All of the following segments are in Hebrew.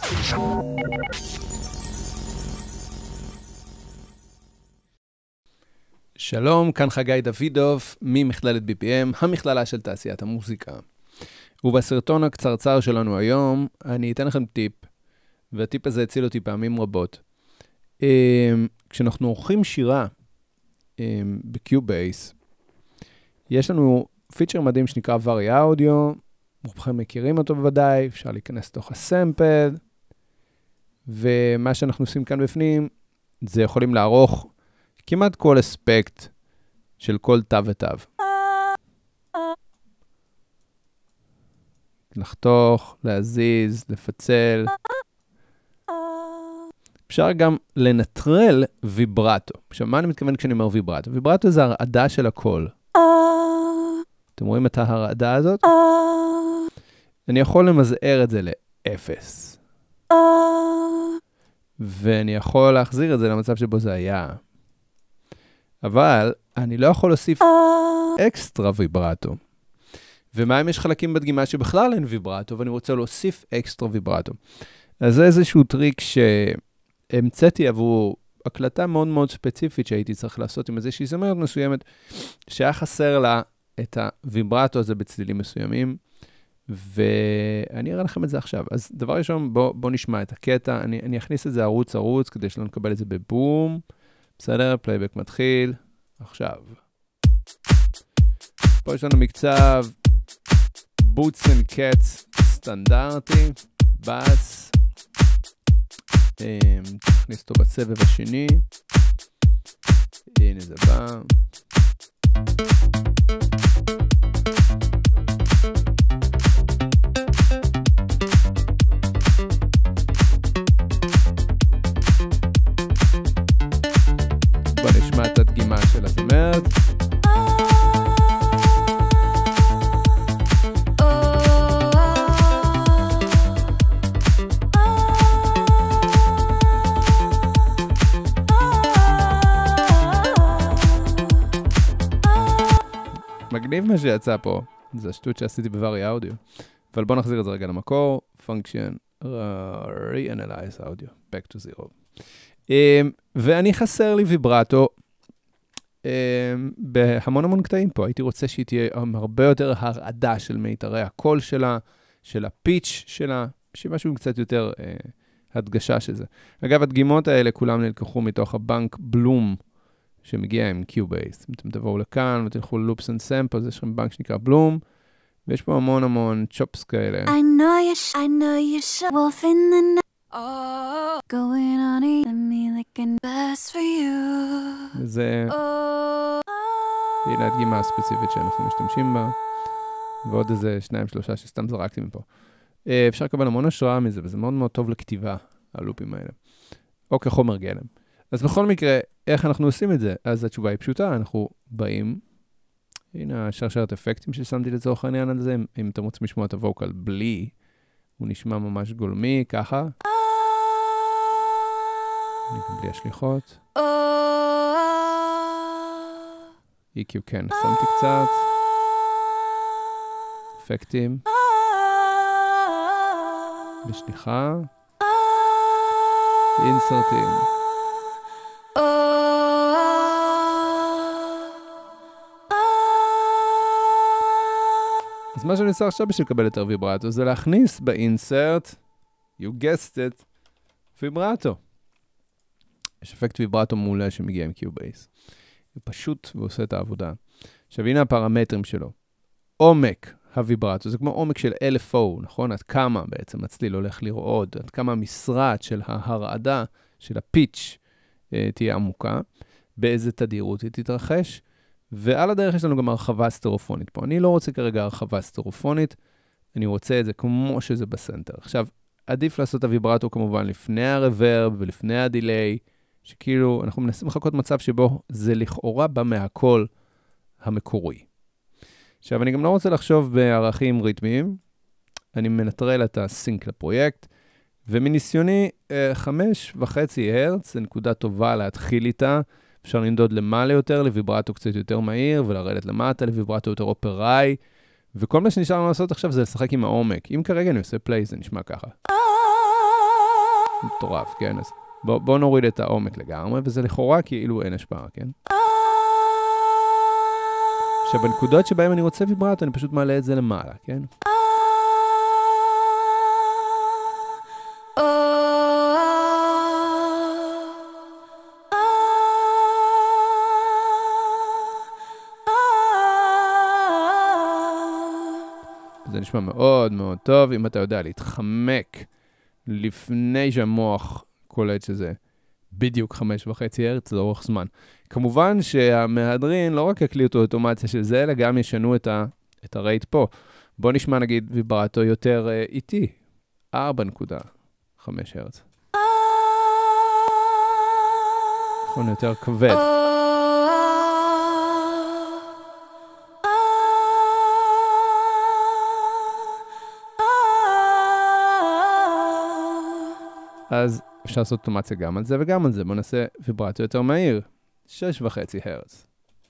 שלום, כאן חגי דוידוב ממכללת BPM, המכללה של תעשיית המוזיקה. ובסרטון הקצרצר שלנו היום, אני אתן לכם טיפ, והטיפ הזה הציל אותי פעמים רבות. כשאנחנו עורכים שירה בקיובייס, יש לנו פיצ'ר מדהים שנקרא וריה אודיו, רובכם מכירים אותו בוודאי, אפשר להיכנס לתוך הסמפל, ומה שאנחנו עושים כאן בפנים, זה יכולים לערוך כמעט כל אספקט של כל תו ותו. לחתוך, להזיז, לפצל. אפשר גם לנטרל ויברטו. עכשיו, מה אני מתכוון כשאני אומר ויברטו? ויברטו זה הרעדה של הקול. אתם רואים את ההרעדה הזאת? אני יכול למזער את זה לאפס. ואני יכול להחזיר את זה למצב שבו זה היה. אבל אני לא יכול להוסיף אקסטרה ויברטו. ומה אם יש חלקים בדגימה שבכלל אין ויברטו, ואני רוצה להוסיף אקסטרה ויברטו. אז זה איזשהו טריק שהמצאתי עבור הקלטה מאוד מאוד ספציפית שהייתי צריך לעשות עם איזושהי זמרת מסוימת, שהיה חסר לה את הוויברטו הזה בצלילים מסוימים, ואני אראה לכם את זה עכשיו. אז דבר ראשון, בוא נשמע את הקטע. אני אכניס את זה ערוץ כדי שלא נקבל את זה בבום. בסדר, פלייבק מתחיל. עכשיו. פה יש לנו מקצב בוטס אנד קאטס סטנדרטי, בס. נכניס אותו בסבב השני. הנה זה בא. בוא נשמע את הדגימה של הזמרת. מגניב מה שיצא פה, זה השטות שעשיתי בווריה אודיו. אבל בואו נחזיר את זה רגע למקור, function, re-analyze audio, back to zero. ואני חסר לי ויברטו בהמון קטעים פה. הייתי רוצה שהיא תהיה הרבה יותר הרעדה של מיתרי הקול שלה, של הפיץ' שלה, משהו עם קצת יותר הדגשה של זה. אגב, הדגימות האלה כולם נלקחו מתוך הבנק בלום, שמגיע עם קיובייס. אתם תבואו לכאן ותלכו ללופס אנד סמפלס, יש לכם בנק שנקרא בלום, ויש פה המון צ'ופס כאלה. I know you're wolf in the night. Going on me like an best for you. וזה... הנה הדגימה הספציפית שאנחנו משתמשים בה, ועוד איזה 2-3 שסתם זרקתי מפה. אפשר לקבל המון השראה מזה, וזה מאוד טוב לכתיבה, הלופים האלה. או כחומר גלם. אז בכל מקרה, איך אנחנו עושים את זה? אז התשובה היא פשוטה, אנחנו באים, הנה השרשרת אפקטים ששמתי לצורך העניין על זה, אם אתם רוצים לשמוע את הווקל בלי, הוא נשמע ממש גולמי, ככה. בלי השליחות. EQ כן, שמתי קצת. אפקטים. בשליחה. אינסרטים. אז מה שאני עושה עכשיו בשביל לקבל יותר ויברטו, זה להכניס באינסרט, you guessed it, ויברטו. יש אפקט ויברטו מעולה שמגיע עם קיובייס. הוא פשוט ועושה את העבודה. עכשיו הנה הפרמטרים שלו. עומק הוויברטו, זה כמו עומק של LFO, נכון? עד כמה בעצם הצליל הולך לרעוד, עד כמה המשרעת של ההרעדה, של הפיץ' תהיה עמוקה, באיזה תדירות היא תתרחש, ועל הדרך יש לנו גם הרחבה סטרופונית פה. אני לא רוצה כרגע הרחבה סטרופונית, אני רוצה את זה כמו שזה בסנטר. עכשיו, עדיף לעשות את הוויברטו כמובן לפני הרוורב ולפני הדיליי, שכאילו אנחנו מנסים לחכות מצב שבו זה לכאורה בא מהקול המקורי. עכשיו, אני גם לא רוצה לחשוב בערכים ריתמיים, אני מנטרל את הסינק לפרויקט, ומניסיוני 5.5 הרץ, זה נקודה טובה להתחיל איתה, אפשר לנדוד למעלה יותר, לוויברטו קצת יותר מהיר, ולרדת למטה, לוויברטו יותר אופראי, וכל מה שנשאר לנו לעשות עכשיו זה לשחק עם העומק. אם כרגע אני עושה פליי, זה נשמע ככה. מטורף, כן? אז בואו נוריד את העומק לגמרי, וזה לכאורה כאילו אין השפעה, כן? עכשיו, בנקודות שבהן אני רוצה ויברטו, אני פשוט מעלה את זה למעלה, כן? זה נשמע מאוד מאוד טוב, אם אתה יודע להתחמק לפני שהמוח קולט שזה בדיוק 5.5 הרץ לאורך זמן. כמובן שהמהדרין לא רק יקליטו אותו אוטומציה של זה, אלא גם ישנו את הרייט פה. בוא נשמע נגיד ויברטו יותר איטי, 4.5 הרץ. נכון, יותר כבד. אז אפשר לעשות אוטומציה גם על זה וגם על זה. בואו נעשה ויברטו יותר מהיר. 6.5 הרץ.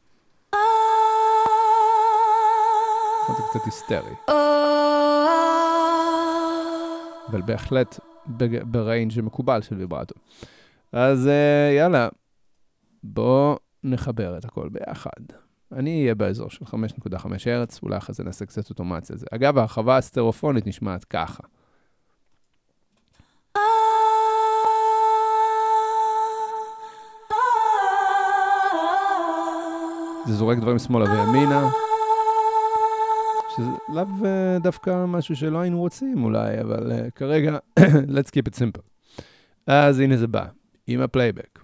זה קצת היסטרי. אבל בהחלט בריינג' שמקובל של ויברטו. אז יאללה, בואו נחבר את הכל ביחד. אני אהיה באזור של 5.5 הרץ, אולי אחרי זה נעשה קצת אוטומציה. אגב, ההרחבה הסטרופונית נשמעת ככה. זה זורק דברים שמאלה וימינה, שזה לאו דווקא משהו שלא היינו רוצים אולי, אבל כרגע, let's keep it simple. אז הנה זה בא, עם הפלייבק.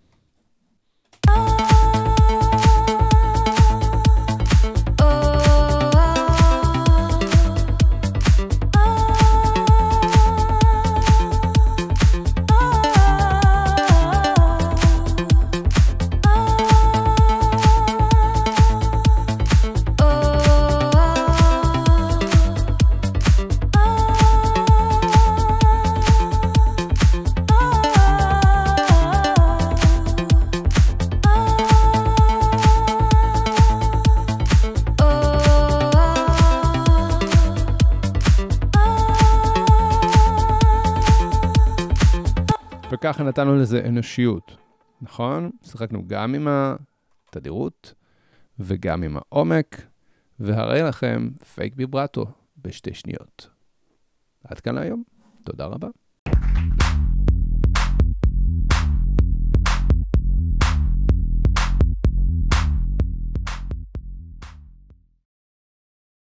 וככה נתנו לזה אנושיות, נכון? שחקנו גם עם התדירות וגם עם העומק, והרי לכם פייק ויברטו בשתי שניות. עד כאן היום, תודה רבה.